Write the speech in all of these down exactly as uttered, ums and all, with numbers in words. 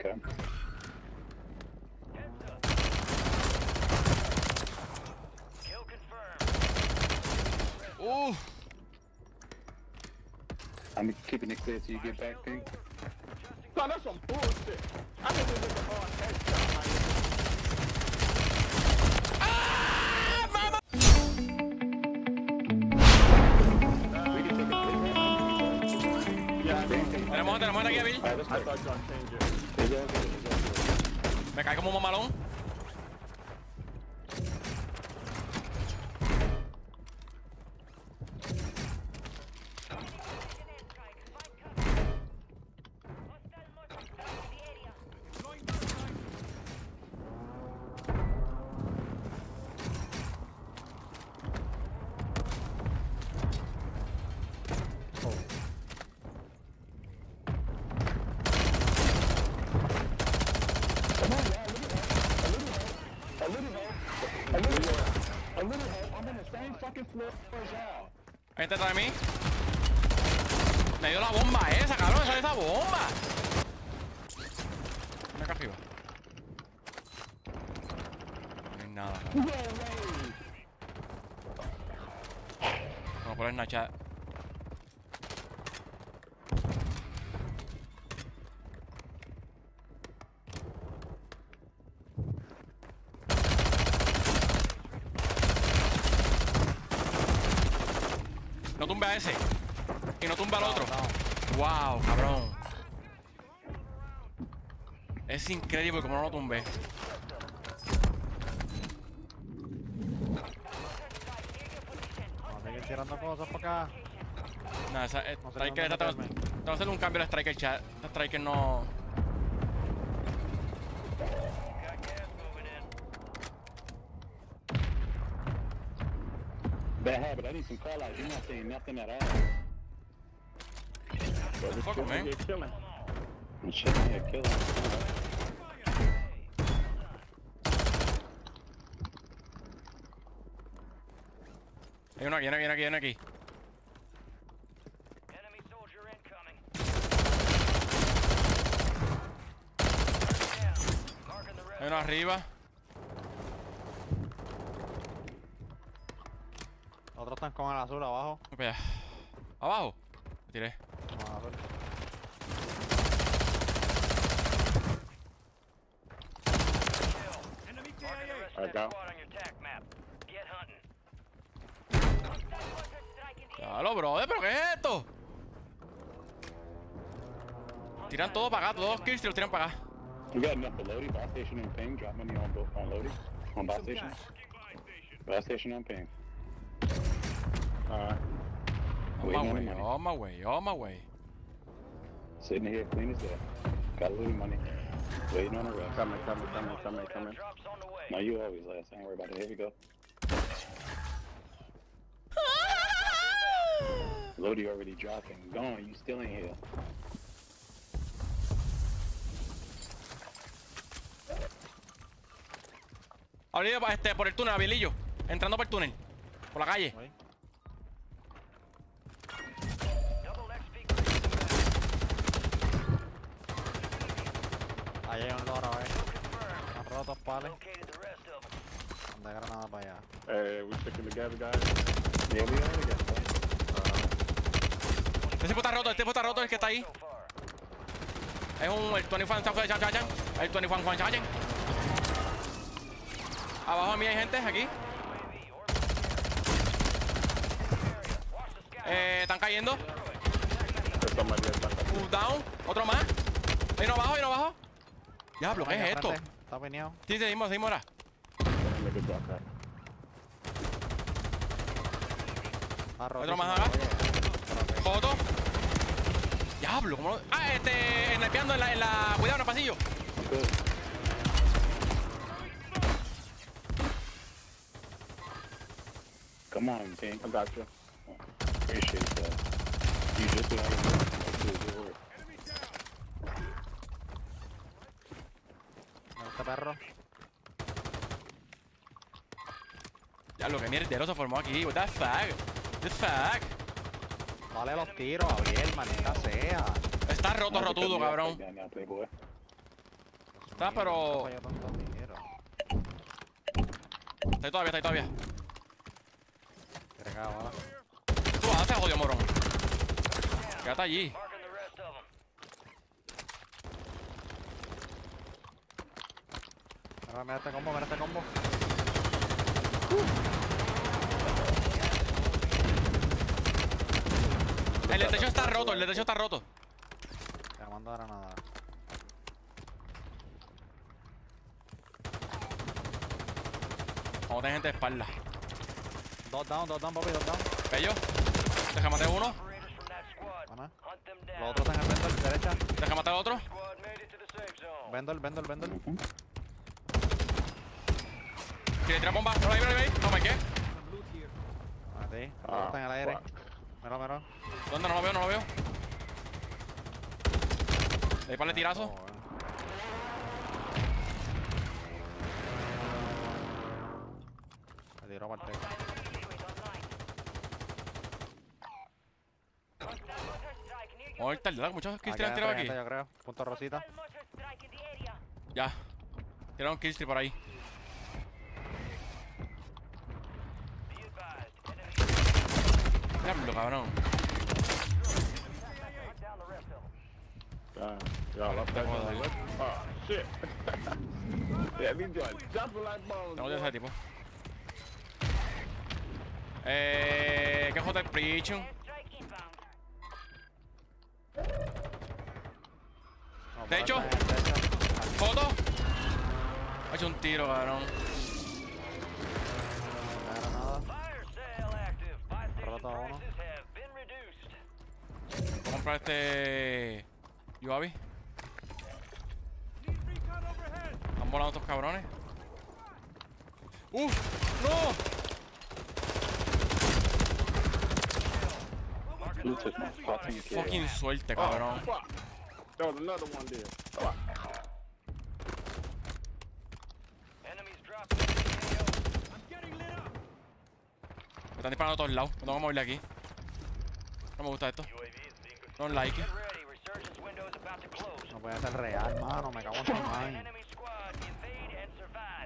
Okay. Kill confirmed. Ooh. I'm keeping it clear till you get back, Pink. Son, that's some bullshit. I think this is a hard headshot, man. Tenemos, tenemos aquí a Bill. I thought you were gonna change it. It's all good, it's all good. Me cae como un mamalón. Ahí está detrás de mí. Me dio la bomba esa, cabrón. Esa esa bomba. Ven acá arriba. No hay nada, cabrón. Vamos por el Snapchat. No tumbe a ese. Y no tumbe al otro. Wow, cabrón. Es increíble como no lo tumbé. Vamos a seguir tirando cosas para acá. Nada, esa, eh, No sé Striker, dónde esta- meterme. tengo que hacer un cambio al Striker chat. Esta Striker no. Got gas moving in. Bad habit, I need some call outs. You're not saying nothing at all. Fuck him, man. You're killing. I'm chilling here, killing. Hay uno aquí, viene aquí, viene aquí, viene aquí. Enemy soldier incoming. Down. Marking the Hay rest. uno arriba. Los otros están con el azul abajo. Voy para allá. Abajo. Me tiré. Vamos a ver. Marking the rest I of that got- squad on your tac map. Get hunting. Claro, brother, ¿pero qué es esto? Tiran todo para acá, todos los kills y los tiran para acá. We got enough for Lodi, buy station and ping. Drop money on both on Lodi. On buy station. Buy station and ping. Alright. On Waiting my on the way, money. on my way, on my way. Sitting here clean as that. Got Lodi money. Waiting on the rest. Coming, coming, coming, coming, coming. Drops on the way. No, you always last. I ain't worried about it. Here we go. Lodi already dropping. Gone. You still ain't here. Ahorita este, por el túnel, Abilillo. Entrando por el túnel. Por la calle. Ahí. Double X P. Ahí hay un loro, eh. Han roto pales. Located the rest of them. Anda granada para allá. Hey, we sticking together, guys. Yeah, we already got that. Este tipo está roto, este tipo está roto, el que está ahí. So far. Es un el veintiuno Fan Chan Chan Chan. El veintiuno Juan Juan Chan. Abajo a mí hay gente, aquí. Eh, están cayendo. There's somebody else back up. Two down. Otro más. Hay uno abajo, hay uno abajo. Diablo, ¿qué Ahí es al esto? frente. Está pineado. Sí, seguimos, seguimos ahora. Nigga drop that. Está roto. Otro más acá. Joto. Diablo, ¿cómo lo... Ah, este... Snipeando en la, en la... Cuidado en el pasillo. Good. Come on, Pink. I got you. Appreciate that. You just did all your work. Like, do your work. Este perro. Diablo, qué mierdero se formó aquí. What the fuck? The fuck? Dale los tiros, Gabriel, maldita sea. Está roto, Might rotudo, because you cabrón. like that now, Playboy. Está, pero. Falló tanto tiro. Está ahí todavía, está ahí todavía. Quiere cagar, ¿vale? Tú vas a hacer jodido, morón. Quédate allí. Marking the rest of them. Mira, mira este combo, mira este combo. El de techo está roto, el de techo está roto. Te mando ahora nada. Vamos a tener gente de espalda. Dos down, dos down, papi, dos down. Bello. Deja matar uno. Operators from that squad. Buena. Hunt them Los down. otros están en vendor, derecha. Deja matar otro. Squad made it to the safe zone. Vendor, vendor, vendor. Quiere tirar bomba. No la vi, no la vi. No me qué. A ti. Los otros están en el aire. Mira, mira. ¿Dónde? No lo veo, no lo veo. Le di para el tirazo. Oh, bueno. Me tiró para el techo. Vamos a ir tarde, ¿verdad? Muchos kills Aquí han adentro tirado hay aquí. gente, yo creo. Punto rosita. Ya. Tiraron killstreak por ahí. Be advised. Enemy Diablo, cabrón. hunt down the rest of them. Uh, y'all up that Joder. one? Oh, shit. Yeah, these joints jumping like bones. Tengo de boy. ese tipo. Eh. ¿Qué joder, Preaching? No, Techo. por ahí está en el techo. ¿Foto? Ha hecho un tiro, cabrón. No era nada. Fire sale active. Buy station Roto a uno. prices have been reduced. Voy a comprar este. U A V. Han volado estos cabrones. ¡Uf! ¡No! Blue tip, fourteen K. Fucking suerte, Oh, cabrón. fuck. There was another one there. Fuck. Enemies dropping into the A O. Me están disparando a todos lados. Me tengo que moverle aquí. No me gusta esto. No like it. Get ready. Resurgence window is about to close. No puede ser real, mano. Me cago en tu madre. Enemy squad, evade and survive.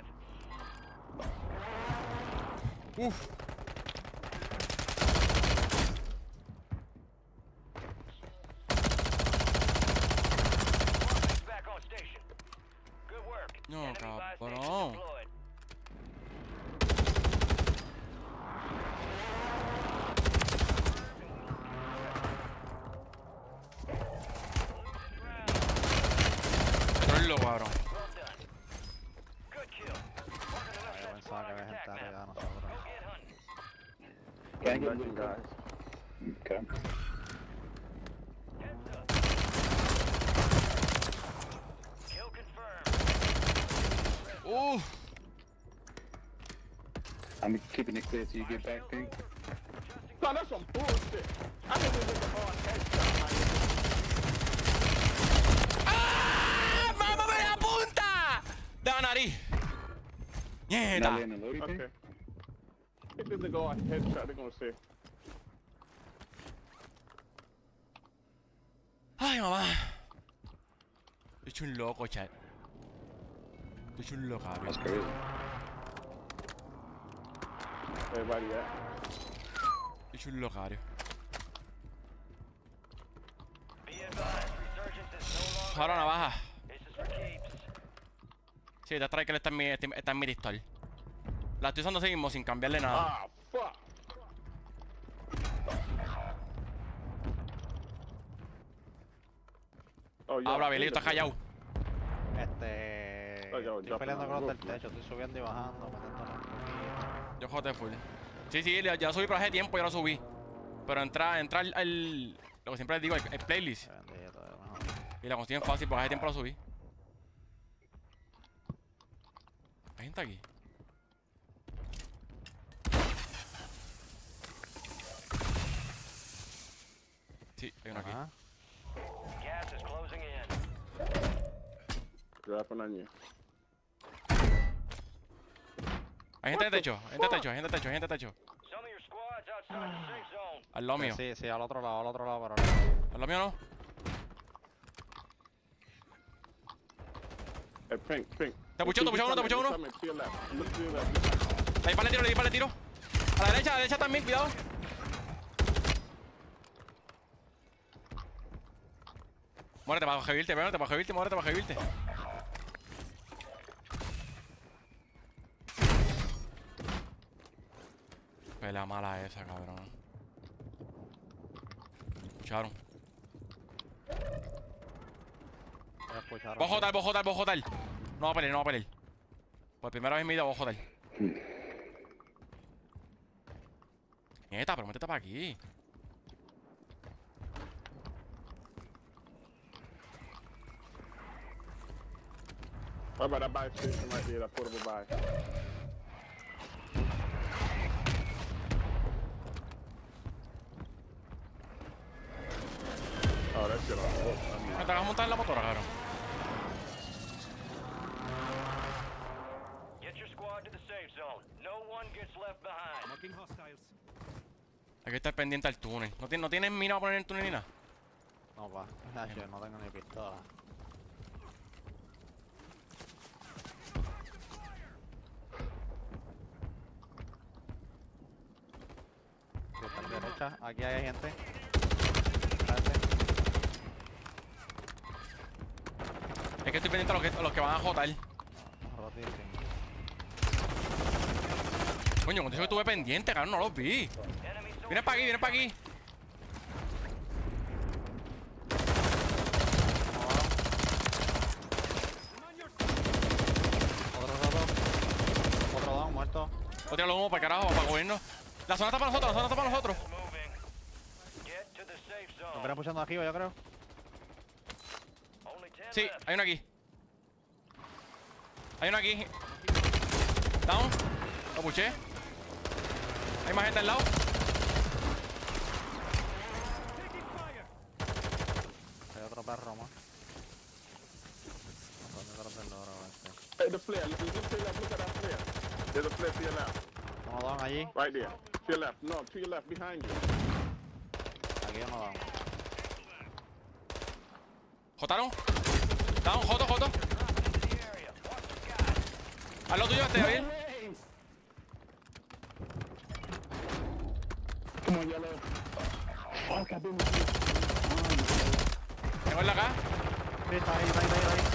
Uf. Back on station. Good work. No, Enemy buy station cabrón. deployed. Trollo, cabrón. Well done. Good kill. Marking the Yo left pensaba que había squad gente attack arriba de map. nosotros. Go get hunting. Can't get blue, guys. Okay. Heads up. Kill confirmed. Uf. I'm keeping it clear till you get back, Pink. Son, that's some bullshit. I think we did the hard headshot, man. ¡Ah! ¡Mámame la punta! De la nariz. Not ¡Mierda! in the loading Okay. Pink? If this nigga hard headshot, they're gonna say. Ay, mamá. Estoy hecho un loco, chat. Estoy hecho un locario. That's crazy. Everybody at. Estoy hecho un locario. Be advised, resurgence is no longer. Ahora navaja. This is for keeps. Sí, esta striker está en mi, está en mi pistol. La estoy usando así mismo sin cambiarle nada. Ah, fuck. Oh, yeah. Ahora, Belito, está callado. Este. Oh, yo, Estoy yo, peleando yo, con los del yo. techo. Estoy subiendo y bajando. Metiéndole un poquito. Yo joder full. Sí, sí, ya ya subí por hace tiempo, ya lo subí. Pero entra, entra al, al- lo que siempre les digo, el, el playlist. Bendito, de mejor. Y la consiguen fácil, porque hace tiempo lo subí. ¿Hay gente aquí? Sí, hay uno aquí. Ajá. Gas is closing in. Dropping on you. Hay gente de techo, hay gente de techo, hay gente de techo, hay gente de techo. Some of your squads outside the safe zone. Al lado mío. Sí, sí, al otro lado, al otro lado, pero. Al lado mío no. Hey, pink, pink. Te puchó, te puchó uno, te puchó uno. Coming to your left. Look to your left. Le dispara el tiro, le dispara el tiro. A la derecha, a la derecha también, cuidado. Muérete para revivirte, muérete para revivirte, muérete para revivirte. Pelea mala esa, cabrón. Escucharon. Ya escucharon. Voy a jotar, voy a jotar, voy a jotar. No va a pelear, no va a pelear. Por primera vez en mi vida voy a jotar. Nieta, pero métete para aquí. What about that buy station right there, that portable buy? Oh, that shit on the hook. I mean, Me te vas a montar en la motora, cabrón. Get your squad to the safe zone. No one gets left behind. Marking hostiles. Hay que estar pendiente al túnel. ¿No tienes, no tienes mina para poner en el túnel ni nada? No, pa. Yo no tengo ni pistola. Sí, está a la derecha. Aquí hay gente. Espérate. Es que estoy pendiente a los que, a los que van a jotar. Rotísimo. Coño, cuando yo estuve pendiente, cabrón, no los vi. Enemy Viene para aquí, viene para aquí. Otro roto. Otro down, muerto. Voy a tirarlo humo para el carajo, para gobierno. La zona está para nosotros, la zona está para nosotros. moving. Get to the safe Nos zone. vienen pushando arriba, yo creo. Only ten Sí, left. hay uno aquí. Hay uno aquí. Down. Lo puché. Hay más gente al lado. Hay otro perro más. ¿Dónde detrás del loro este? hey, the flare. Look, look to your left. Look at that flare. There's a flare to your left. Uno down allí. Right there. To your left. No, to your left. Behind you. Aquí uno down. ¿Jotaron? Down, joto, joto. Into the area. Watch the skies. Haz lo tuyo, este, Gabriel. Come on, yellow. Fuck, I've been Tengo el de acá. Sí, está ahí, está ahí, está ahí.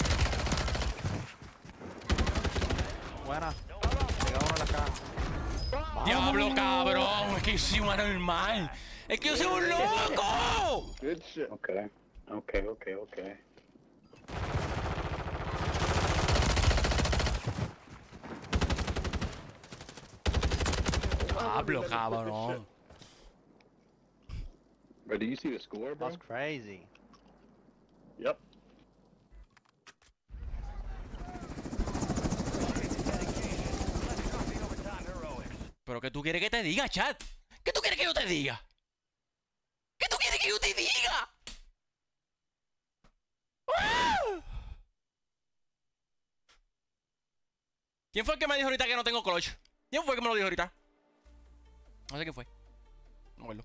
Buena. Llega uno en la caja. Diablo, cabrón. Es que yo soy un anormal. Es que yo soy un loco. Good shit. Okay. Okay, okay, okay. Diablo, cabrón. Bro, do you see the score, bro? That's crazy. Yep. Overtime heroics. Pero ¿qué tú quieres que te diga, chat? ¿Qué tú quieres que yo te diga? ¿Qué tú quieres que yo te diga? ¡Ah! ¿Quién fue el que me dijo ahorita que no tengo clutch? ¿Quién fue el que me lo dijo ahorita? No sé quién fue. No me acuerdo.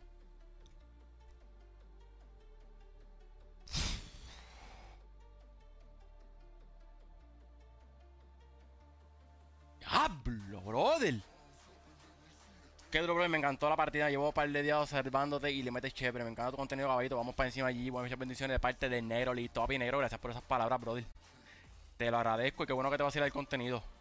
¡Diablo, brother! Qué duro, brother. Me encantó la partida. Llevo un par de días observándote y le metes chévere. Me encanta tu contenido, caballito. Vamos para encima allí. Muchas bendiciones de parte de Negro, Listo, Papi Negro. Gracias por esas palabras, brother. Te lo agradezco y qué bueno que te va a hacer el contenido.